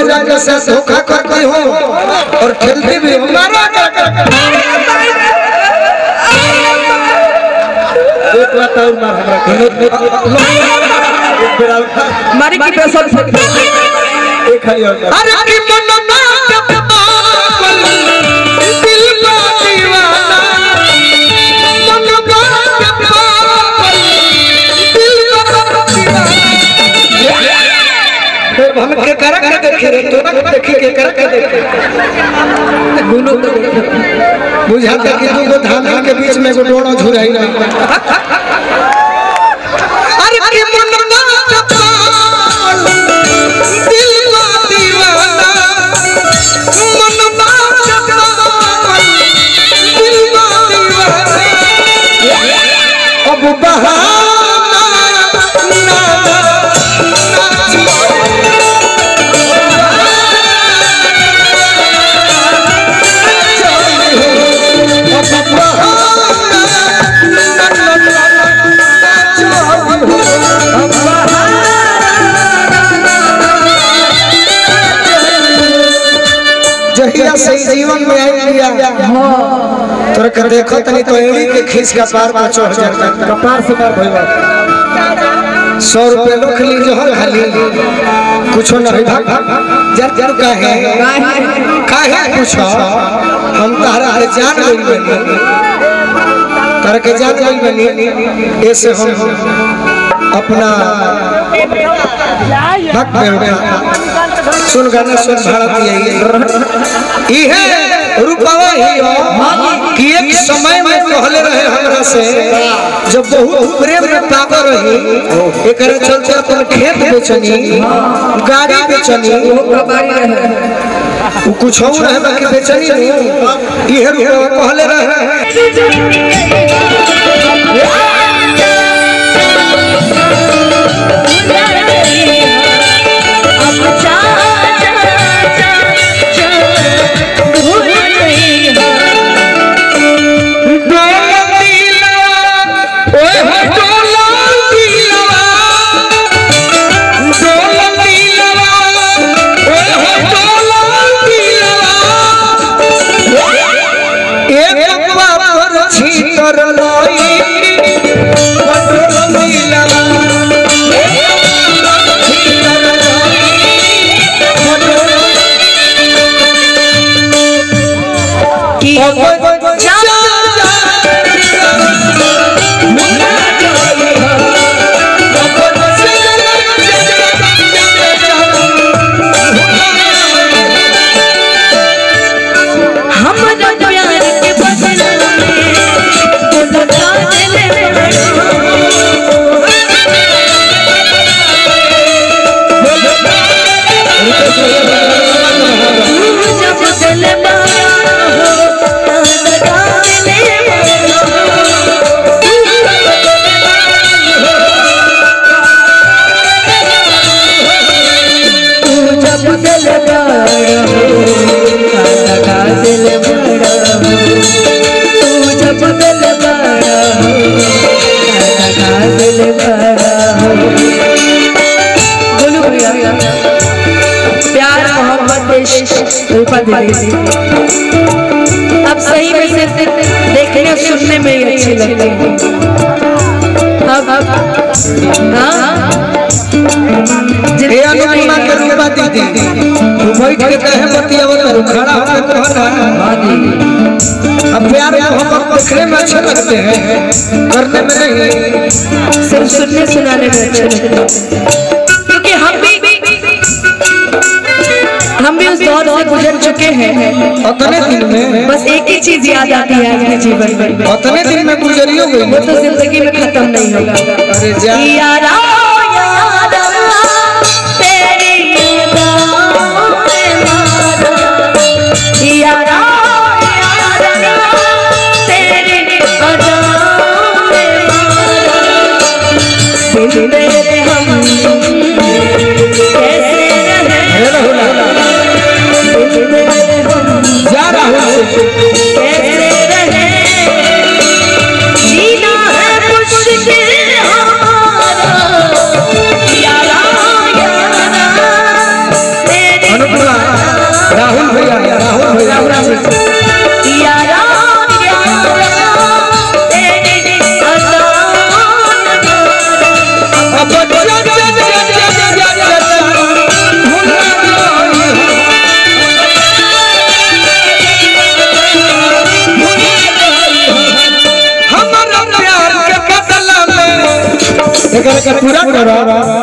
पूजा जैसे धोखा करती हो और खेलती भी हो। मारी की पैसा अरे की मनना दिल का दीवाना मनना दिल का दीवाना फिर हम के करक देखे रे तो ना देखी के करक देखे गुनो तो बुझाता कि दो धान के बीच में एगो डोड़ा झुराई ना। अरे की मनना दिल का दीवाना मनना दिल का दीवाना अब बहाना ना जहिया से जीवन में आई लिया तोरा कर देखो तनी तो एड़ी के खींच का पार पर चढ़ जाता कपार से मार भइबा 100 रुपए लोख ली जो खाली कुछ न है जर जर काहे पूछो हम तारा है जान गइल बनी तारा के जान गइल बनी ऐसे हम अपना हक पे उठा सुन गाना सुन भारत यही है रूपवा ही कि एक समय में कहले रहे हमरा से जब बहुत प्रेम में पागल रही एकरे चलते अपन खेत बेचनी गाड़ी बेचनी कुछ और रहे बाकी बेचनी नहीं ये रूपवा कहले रहे अब सही में से देखने सुनने में ही अच्छी लगती है। अब अनुपमा के रूपा दीदी तू बैठ के कहे बतियावत खड़ा होकर कहना अब प्यार मोहब्बत देखने में अच्छे लगते हैं करने में नहीं सिर्फ सुनने सुनाने में अच्छे लगते हैं क्योंकि हम भी उस दौर से गुजर चुके हैं। उतने दिन में बस एक ही चीज याद आती है अपने जीवन में उतने दिन में गुजरी हो गई वो तो जिंदगी में खत्म नहीं होगा। अरे जा यारा तेरी यारा यारा पूरा करो